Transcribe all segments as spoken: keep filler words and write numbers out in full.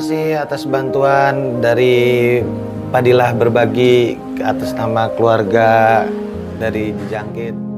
kasih atas bantuan dari Padilah Berbagi atas nama keluarga dari Jangkit.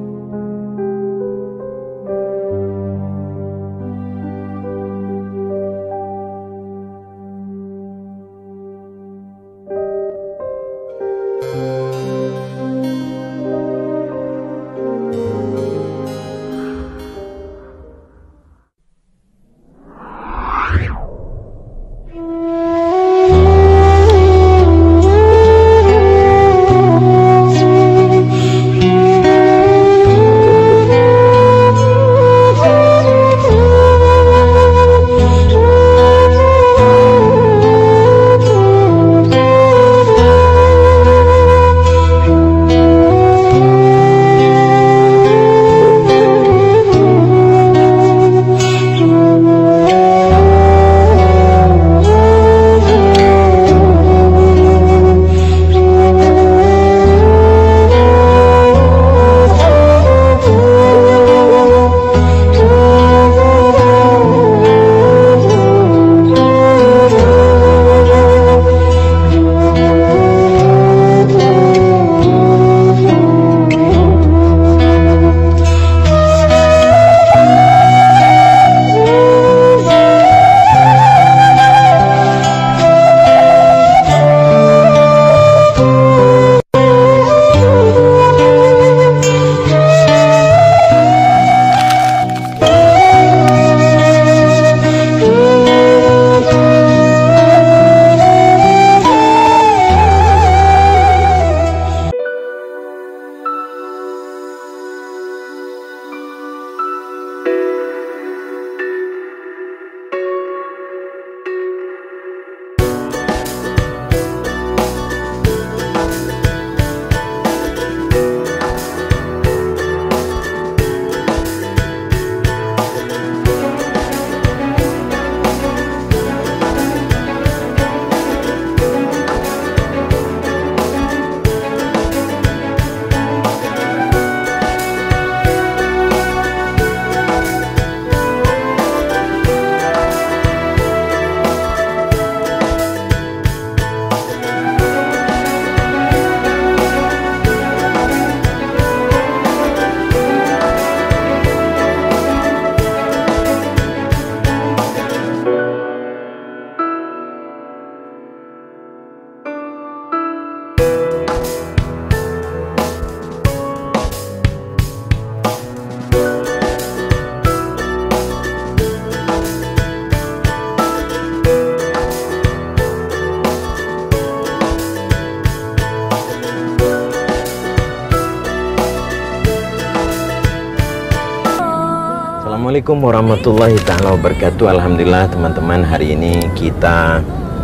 Assalamualaikum warahmatullahi taala wabarakatuh. Alhamdulillah teman-teman, hari ini kita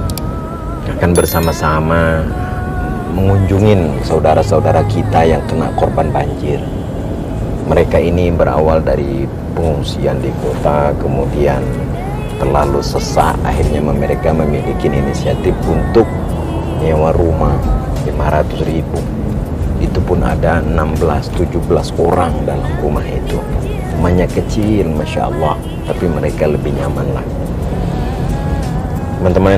akan bersama-sama mengunjungin saudara-saudara kita yang kena korban banjir. Mereka ini berawal dari pengungsian di kota, kemudian terlalu sesak, akhirnya mereka memiliki inisiatif untuk nyewa rumah lima ratus ribu. Itu pun ada enam belas tujuh belas orang dalam rumah itu. Rumahnya kecil, Masya Allah, tapi mereka lebih nyaman lah. Teman-teman,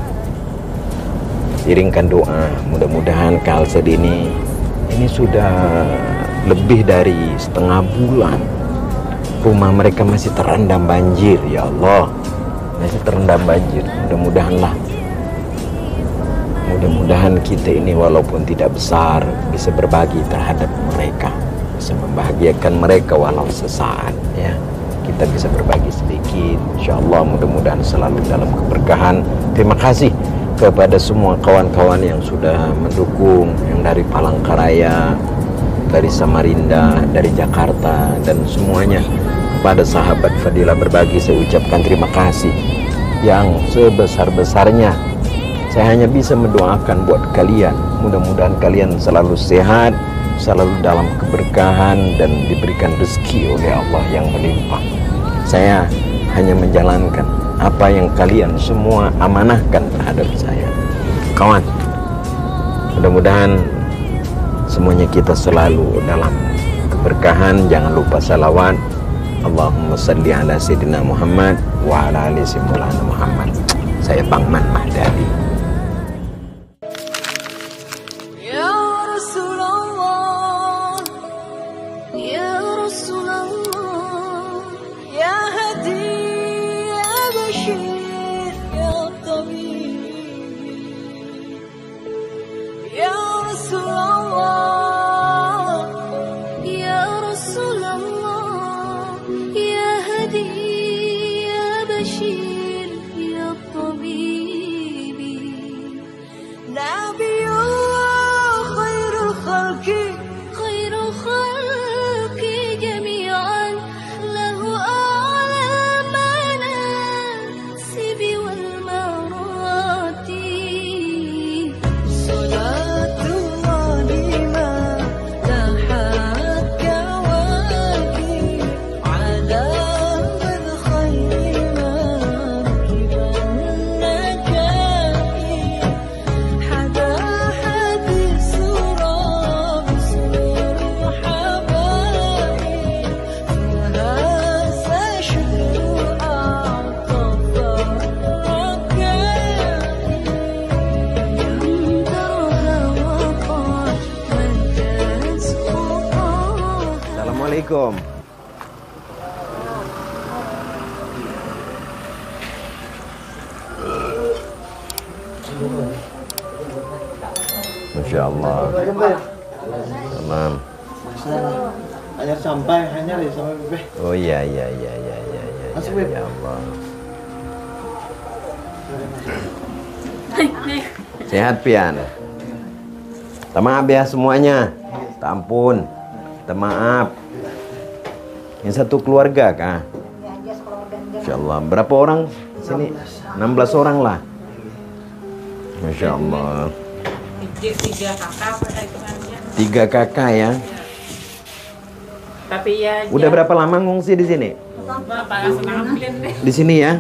iringkan doa, mudah-mudahan Kalsel ini ini sudah lebih dari setengah bulan rumah mereka masih terendam banjir. Ya Allah, masih terendam banjir. Mudah-mudahan lah, mudah-mudahan kita ini walaupun tidak besar bisa berbagi terhadap mereka, bisa membahagiakan mereka walau sesaat, ya. Kita bisa berbagi sedikit, insya Allah. Mudah-mudahan selalu dalam keberkahan. Terima kasih kepada semua kawan-kawan yang sudah mendukung, yang dari Palangkaraya, dari Samarinda, dari Jakarta, dan semuanya. Kepada sahabat Fadilah Berbagi saya ucapkan terima kasih yang sebesar-besarnya. Saya hanya bisa mendoakan buat kalian, mudah-mudahan kalian selalu sehat, selalu dalam keberkahan, dan diberikan rezeki oleh Allah yang melimpah. Saya hanya menjalankan apa yang kalian semua amanahkan terhadap saya. Kawan, mudah-mudahan semuanya kita selalu dalam keberkahan. Jangan lupa salawat. Allahumma salli ala Sayyidina Muhammad wa ala ali Sayyidina Muhammad. Saya Bangman Mahdali. Ya Rasulullah, Ya Rasulullah, Ya Hadi, Ya Bashir, Ya Tabib. Ya Rasulullah, Ya Rasulullah, Ya Hadi, Ya Bashir, Ya Tabib. Nabiullah khairul khalqi, khairul khalqi jami'an, lahu a'la manasibi wal maratib. Salatullahi ma lahat kawakib, ala man khayri markiban nakaib. Hada hadis surah bisur habaib, fahasa syukru a'tafa rakaib. Yang tarha waqat majas fuqaha. Assalamualaikum. Masya Allah. Tamam. Hanya sampai, hanya deh sampai bebek. Oh iya iya iya iya iya iya. Masuk, Ya, Beb. ya Allah. Sehat pian. Minta maaf ya semuanya. Minta ampun. Minta maaf. Yang satu keluarga kah? Masya Allah. Berapa orang di sini? enam belas orang lah. Masya Allah. Tiga kakak pada hitungannya. Tiga kakak ya. Tapi ya Udah berapa lama ngungsi di sini? Bapak senamplin deh. Di sini ya?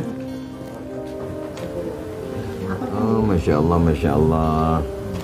Oh, Masya Allah, Masya Allah.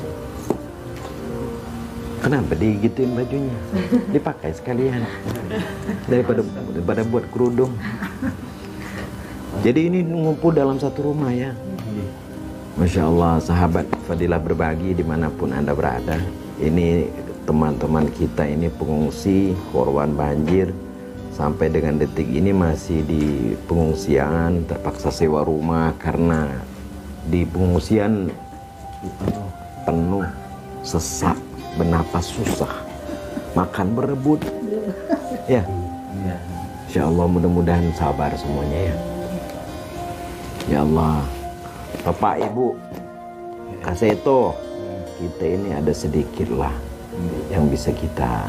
Kenapa digituin bajunya? Dipakai sekalian. Daripada, daripada buat kerudung. Jadi ini ngumpul dalam satu rumah ya. Masya Allah, sahabat Fadilah Berbagi dimanapun Anda berada. Ini teman-teman kita ini pengungsi, korban banjir. Sampai dengan detik ini masih di pengungsian, terpaksa sewa rumah karena di pengungsian penuh, sesak, bernapas susah, makan berebut. Ya, Insya Allah mudah-mudahan sabar semuanya ya. Ya Allah, Bapak Ibu, Kaseto, kita ini ada sedikit lah yang bisa kita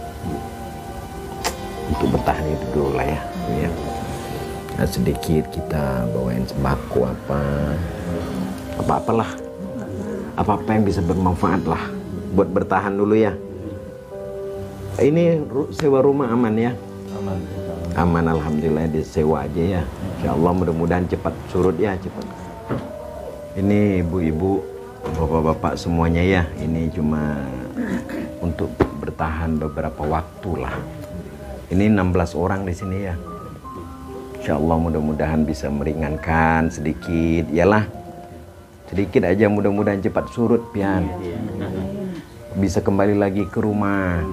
untuk bertahan itu dulu lah ya. Ya. Nah, sedikit kita bawain sembako apa, apa-apalah, apa-apa yang bisa bermanfaat lah buat bertahan dulu ya. Ini sewa rumah aman ya? Aman. Aman, alhamdulillah, disewa aja ya. Insya Allah mudah-mudahan cepat surut ya, cepat. Ini ibu-ibu, bapak-bapak semuanya ya. Ini cuma untuk bertahan beberapa waktu lah. Ini enam belas orang di sini ya. Insya Allah mudah-mudahan bisa meringankan sedikit, yalah. Sedikit aja, mudah-mudahan cepat surut pian. Bisa kembali lagi ke rumah.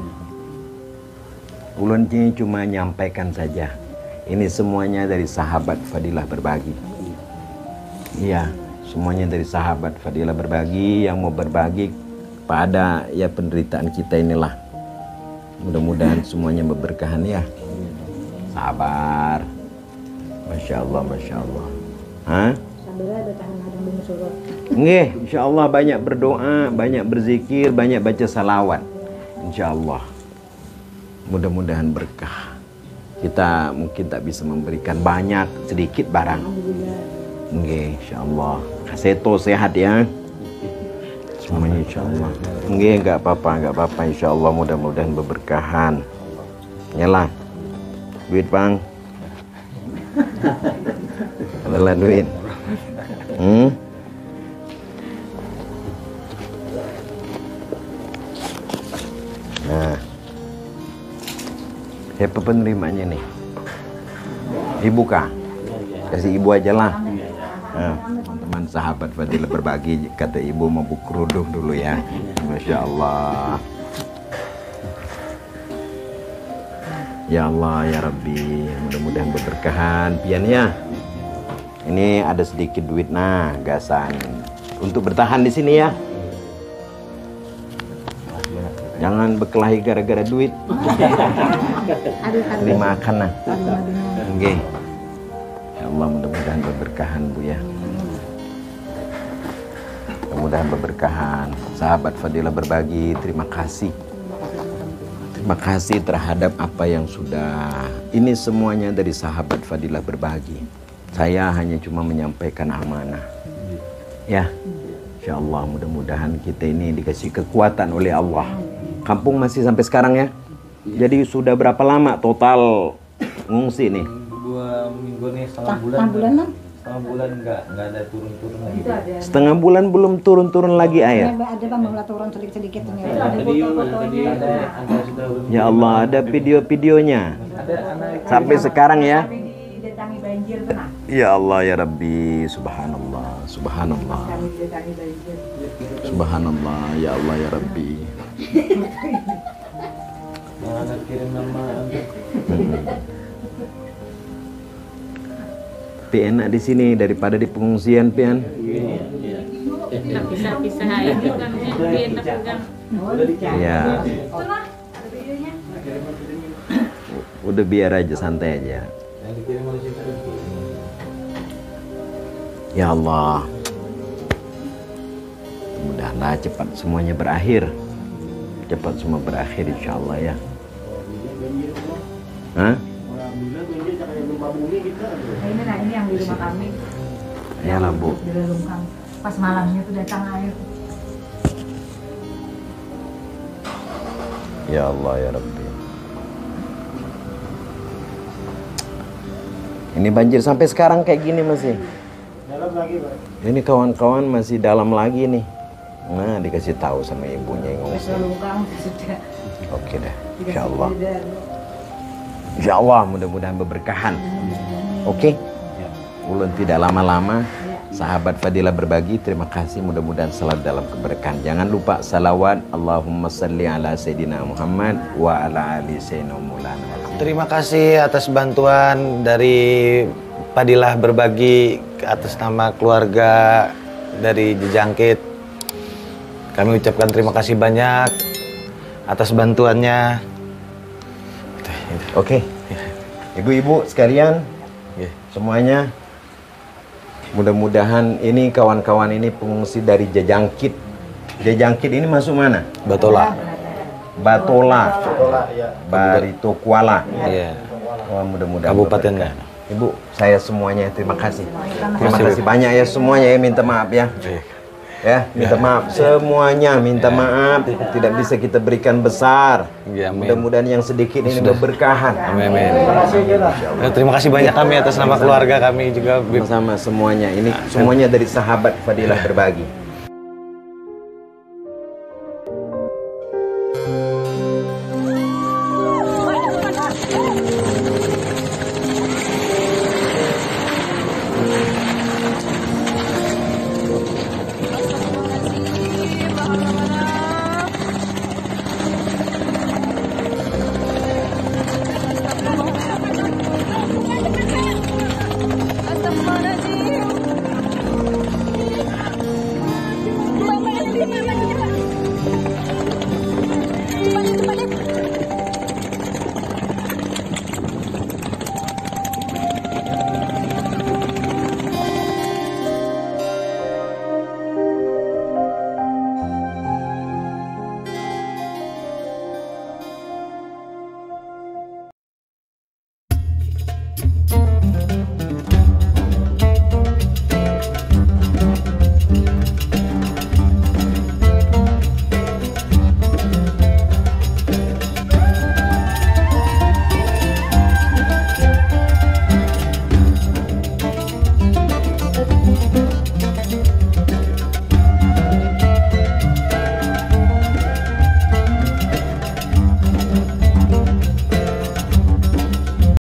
Ulun ini cuma nyampaikan saja. Ini semuanya dari sahabat Fadilah Berbagi. Iya, semuanya dari sahabat Fadilah Berbagi yang mau berbagi pada ya penderitaan kita inilah. Mudah-mudahan semuanya berberkahan ya. Sabar. Masya Allah, Masya Allah. Hah? Nggih, Insya Allah banyak berdoa, banyak berzikir, banyak baca salawat. Insya Allah. Mudah-mudahan berkah. Kita mungkin tak bisa memberikan banyak, sedikit barang. Nggih, Insya Allah. Kaseto sehat ya. Semuanya Insya Allah. Nggih, nggak apa-apa, nggak apa-apa. Insya Allah mudah-mudahan berberkahan. Yalah, duit bang. Adalah duit. Hmm? Nah, siapa penerimanya nih? Ibu kah? Kasih ibu aja lah. Nah, teman-teman. sahabat Fadilah berbagi. Kata ibu mau buku kerudung dulu ya. Masya Allah. Ya Allah ya Rabbi, mudah-mudahan berberkahan pian ya. Ini ada sedikit duit nah, gasan untuk bertahan di sini ya. Jangan berkelahi gara-gara duit. Terima makan nah. Oke. Ya Allah mudah-mudahan berberkahan Bu ya. Mudah-mudahan berberkahan. Sahabat Fadilah berbagi, terima kasih. Terima kasih terhadap apa yang sudah. Ini semuanya dari sahabat Fadilah berbagi. Saya hanya cuma menyampaikan amanah. Ya. Insya Allah mudah-mudahan kita ini dikasih kekuatan oleh Allah. Kampung masih sampai sekarang ya. Jadi sudah berapa lama total ngungsi nih? Dua minggu nih, setengah bulan. Setengah bulan lah. Setengah bulan nggak nggak ada turun-turun lagi. Setengah bulan belum turun-turun lagi air. Ada bang mulai turun sedikit-sedikit ini. Ya Allah ada video-videonya. Sampai sekarang ya. Ya Allah ya Rabbi, subhanallah, subhanallah. Subhanallah, ya Allah ya Rabbi. Mana kirim nama Anda? Tapi enak di sini daripada di pengungsian pian. Nggak bisa pisah itu kan enak pegang. Ya. Udah biar aja santai aja. Yang dikirim oleh situ. Ya Allah. Mudah-mudahan cepat semuanya berakhir. Cepat semua berakhir insya Allah ya. Hah? Ini nah ini yang di rumah kami. Ya lah Bu. Di rumah kami. Pas malamnya tuh datang air. Ya Allah ya Rabbi. Ini banjir sampai sekarang kayak gini masih. Dalam lagi, Pak. Ini kawan-kawan masih dalam lagi nih. Nah dikasih tahu sama ibunya yang ngungsi. Lungkang sudah. Oke dah. Insya Allah. Insya Allah mudah-mudahan berberkahan. Oke. Ulun tidak lama-lama. Sahabat Fadilah berbagi, terima kasih, mudah-mudahan selalu dalam keberkahan. Jangan lupa salawat Allahumma salli ala Sayyidina Muhammad wa ala ali Sayyidina Maulana. Terima kasih atas bantuan dari Fadilah berbagi atas nama keluarga dari Jejangkit. Kami ucapkan terima kasih banyak atas bantuannya. Oke. Ibu-ibu sekalian, semuanya. Mudah-mudahan ini kawan-kawan ini pengungsi dari Jejangkit. Jejangkit ini masuk mana? Batola. Batola. Sekolah ya. Barito Kuala. Iya. Wah, mudah-mudahan Kabupatennya. berberkah. Ibu, saya semuanya terima kasih. Terima kasih, kasih banyak ya semuanya ya, minta maaf ya. Ya, minta maaf semuanya, minta maaf tidak bisa kita berikan besar. Ya, amin. Mudah-mudahan yang sedikit ini berberkahan. Amin, amin. Terima kasih Kira. Ya, terima kasih banyak kami atas nama keluarga kami juga. Sama semuanya. Ini semuanya dari sahabat Fadilah berbagi.